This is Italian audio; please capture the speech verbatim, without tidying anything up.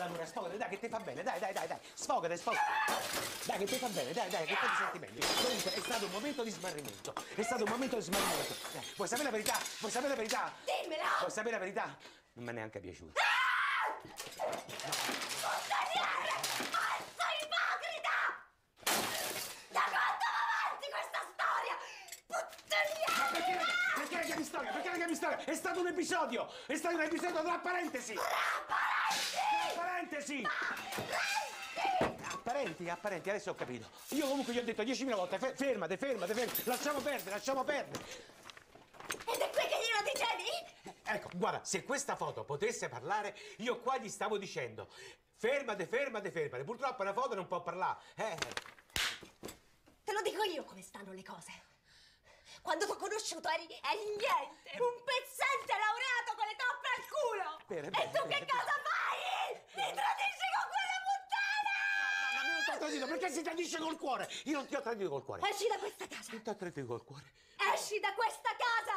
l'amore, sfogati, dai che ti fa bene, dai, dai, dai, dai, sfogati, sfogati. Dai che ti fa bene, dai, dai, che poi ti senti meglio. Comunque è stato un momento di smarrimento, è stato un momento di smarrimento. Dai, vuoi sapere la verità? Vuoi sapere la verità? Dimmela! Vuoi sapere la verità? Non mi è neanche piaciuto. Ah! Puttaniere! Pazzo ipocrita! Da quanto va avanti questa storia? Puttaniere! Perché la, perché la chiami storia? Perché la chiami storia? È stato un episodio! È stato un episodio tra parentesi! Tra parenti! Tra parentesi! Parenti! Apparenti, apparenti, adesso ho capito. Io comunque gli ho detto diecimila volte, fe fermate, fermate, fermate, lasciamo perdere, lasciamo perdere. Ed è qui che glielo dicevi? Ecco, guarda, se questa foto potesse parlare, io qua gli stavo dicendo fermate, fermate, fermate. Purtroppo la foto non può parlare. Eh. Te lo dico io come stanno le cose. Quando t'ho conosciuto eri, eri niente, un pezzente laureato con le toppe al culo. Bene, e bene, tu bene, che cosa fai? Mi tradisci con quella puttana! Ma me non ti ho tradito, perché si tradisce col cuore? Io non ti ho tradito col cuore. Esci da questa casa! Non ti ho tradito col cuore. Esci da questa casa!